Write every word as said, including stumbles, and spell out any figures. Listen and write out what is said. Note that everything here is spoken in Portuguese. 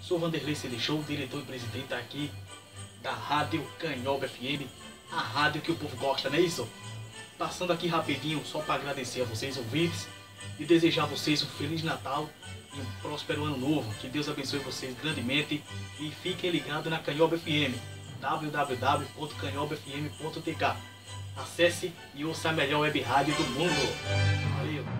Sou Vanderlei Selechou, diretor e presidente aqui da Rádio Canhoba F M, a rádio que o povo gosta, não é isso? Passando aqui rapidinho só para agradecer a vocês ouvintes e desejar a vocês um Feliz Natal e um próspero Ano Novo. Que Deus abençoe vocês grandemente e fiquem ligados na Canhoba F M, w w w ponto canhoba f m ponto t k. Acesse e ouça a melhor web rádio do mundo. Valeu!